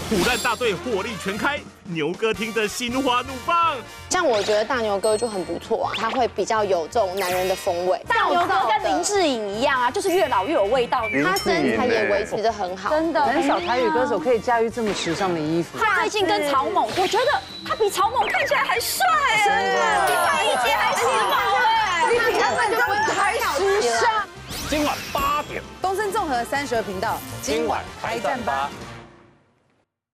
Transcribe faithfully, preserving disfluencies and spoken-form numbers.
虎烂大队火力全开，牛哥听得心花怒放。 像我觉得大牛哥就很不错啊，他会比较有这种男人的风味。 大牛哥跟林志颖一样啊，就是越老越有味道。 他身材也维持得很好， 真的。 很少台语歌手可以驾驭这么时尚的衣服。 他最近跟曹猛，我觉得他比曹猛看起来还帅哎， 真的比蔡依杰还时髦哎， 你根本就不还时尚。 今晚八点， 东森综合三十二频道，今晚开战吧。